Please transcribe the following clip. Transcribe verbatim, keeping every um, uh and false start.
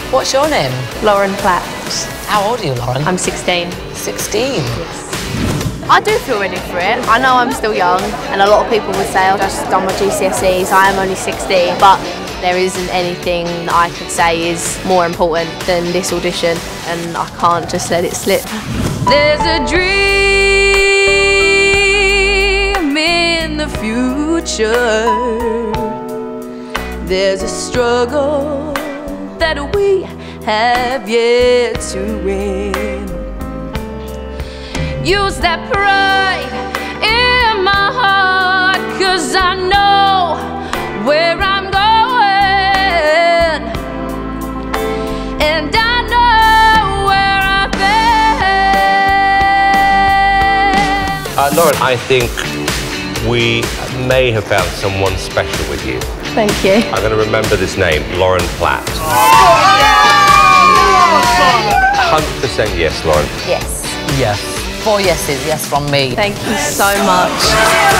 What's your name? Lauren Platt. How old are you, Lauren? I'm sixteen. sixteen? Yes. I do feel ready for it. I know I'm still young, and a lot of people would say I've just done my G C S Es, I am only sixteen, but there isn't anything that I could say is more important than this audition, and I can't just let it slip. There's a dream in the future. There's a struggle that we have yet to win. Use that pride in my heart, 'cause I know where I'm going, and I know where I've been. Uh, Lauren, I think we may have found someone special with you. Thank you. I'm going to remember this name, Lauren Platt. one hundred percent yes, Lauren. Yes. Yes. Four yeses, yes from me. Thank you so much.